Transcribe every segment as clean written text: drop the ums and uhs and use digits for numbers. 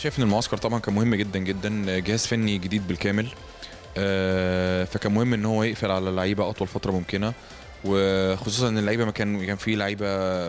شايف ان المعسكر طبعا كان مهم جدا جدا، جهاز فني جديد بالكامل. فكان مهم ان هو يقفل على اللعيبه اطول فتره ممكنه، وخصوصا ان اللعيبه ما كان في لعيبه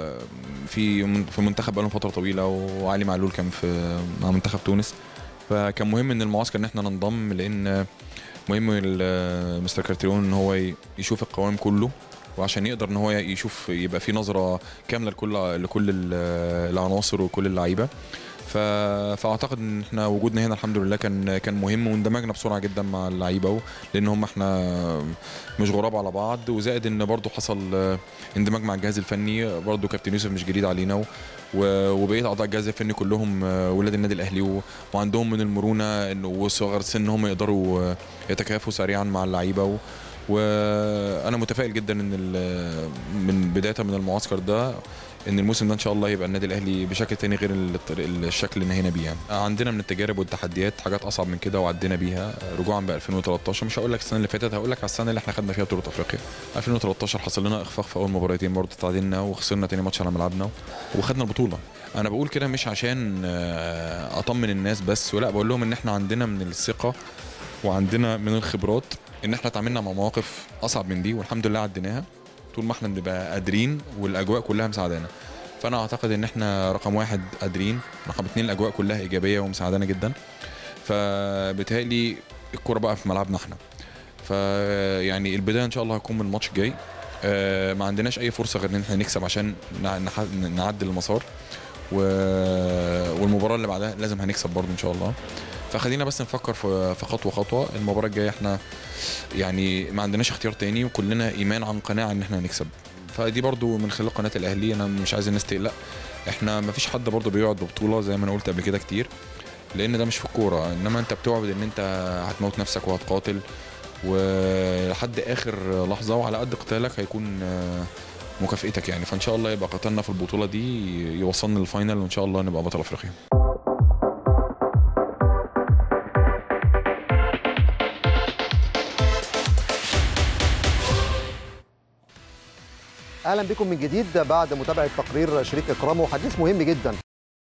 في منتخب بقالهم فتره طويله، وعلي معلول كان مع منتخب تونس. فكان مهم ان المعسكر ان احنا ننضم، لان مهم مستر كارتيرون ان هو يشوف القوام كله، وعشان يقدر ان هو يشوف يبقى في نظره كامله لكل العناصر وكل اللعيبه. فاعتقد ان احنا وجودنا هنا الحمد لله كان مهم، واندمجنا بسرعه جدا مع اللعيبه، لان هم احنا مش غراب على بعض، وزائد ان برضو حصل اندماج مع الجهاز الفني. برضو كابتن يوسف مش جديد علينا، وبقيه اعضاء الجهاز الفني كلهم ولاد النادي الاهلي، وعندهم من المرونه وصغر السن هم يقدروا يتكافوا سريعا مع اللعيبه. وانا متفائل جدا ان من بدايه من المعسكر ده ان الموسم ده ان شاء الله يبقى النادي الاهلي بشكل تاني غير الشكل اللي نهينا بيه. يعني عندنا من التجارب والتحديات حاجات اصعب من كده وعدينا بيها، رجوعا ب 2013. مش هقول لك السنه اللي فاتت، هقول لك على السنه اللي احنا خدنا فيها بطوله افريقيا. 2013 حصل لنا اخفاق في اول مباراتين، برضه تعادلنا وخسرنا تاني ماتش على ملعبنا وخدنا البطوله. انا بقول كده مش عشان اطمن الناس بس، ولا بقول لهم ان احنا عندنا من الثقه وعندنا من الخبرات ان احنا تعاملنا مع مواقف اصعب من دي، والحمد لله عديناها طول ما احنا بنبقى قادرين والاجواء كلها مساعدانا. فانا اعتقد ان احنا رقم واحد قادرين، رقم اتنين الاجواء كلها ايجابيه ومساعدانا جدا. فبالتالي الكوره بقى في ملعبنا احنا. فيعني البدايه ان شاء الله هتكون من الماتش الجاي. ما عندناش اي فرصه غير ان احنا نكسب عشان نعدل المسار، والمباراه اللي بعدها لازم هنكسب برضه ان شاء الله. فخلينا بس نفكر في خطوه خطوه. المباراه الجايه احنا يعني ما عندناش اختيار تاني، وكلنا ايمان عن قناعه ان احنا هنكسب. فدي برضو من خلال قناه الاهلي، انا مش عايز الناس تقلق. احنا ما فيش حد برضو بيقعد ببطوله زي ما انا قلت قبل كده كتير، لان ده مش في الكوره، انما انت بتوعد ان انت هتموت نفسك وهتقاتل ولحد اخر لحظه، وعلى قد قتالك هيكون مكافئتك يعني. فان شاء الله يبقى قتلنا في البطوله دي يوصلنا للفاينل، وان شاء الله نبقى بطل افريقيا. اهلا بكم من جديد بعد متابعه تقرير شريف اكرام وحديث مهم جدا